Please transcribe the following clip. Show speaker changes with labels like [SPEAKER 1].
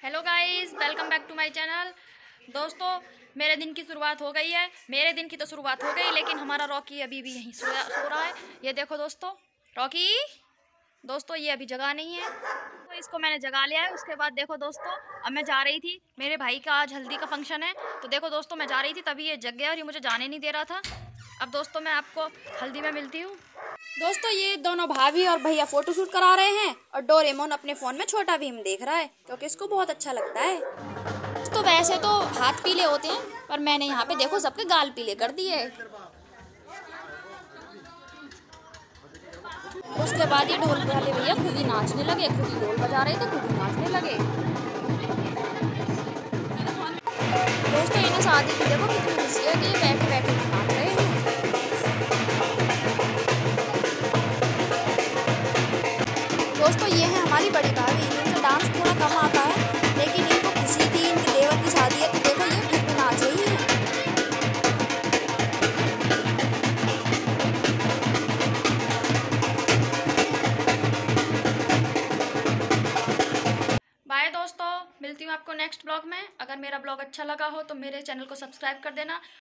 [SPEAKER 1] Hello guys, welcome back to my channel. दोस्तों, मेरे दिन की शुरुआत हो गई है। मेरे दिन की तो शुरुआत हो गई, लेकिन हमारा रॉकी अभी भी यहीं सो रहा है। ये देखो दोस्तों, रॉकी दोस्तों ये अभी जगा नहीं है, तो इसको मैंने जगा लिया है। उसके बाद देखो दोस्तों, अब मैं जा रही थी, मेरे भाई का आज हल्दी का फंक्शन है। तो देखो दोस्तों, मैं जा रही थी तभी ये जग गया और ये मुझे जाने नहीं दे रहा था। अब दोस्तों मैं आपको हल्दी में मिलती हूँ। दोस्तों ये दोनों भाभी और भैया फोटो शूट करा रहे हैं और डोरेमोन अपने फोन में छोटा भीम देख रहा है, क्योंकि इसको बहुत अच्छा लगता है। तो वैसे तो हाथ पीले होते हैं, पर मैंने यहाँ पे देखो सबके गाल पीले कर दिए। उसके बाद ये ढोल वाले भैया खुद ही नाचने लगे, खुद ही ढोल बजा रहे थे, खुद ही नाचने लगे। दोस्तों इन्हें शादी की देखो कितनी खुशी है कि ये बैठे बैठे नाच रहे हैं। दोस्तों ये है हमारी बड़ी भाभी, इनको डांस थोड़ा कम आता है, लेकिन इनको खुशी थी, इनके देवर की शादी है, तो देखो ये खुद भी नाच रही है। बाय दोस्तों, मिलती हूँ आपको नेक्स्ट ब्लॉग में। अगर मेरा ब्लॉग अच्छा लगा हो तो मेरे चैनल को सब्सक्राइब कर देना।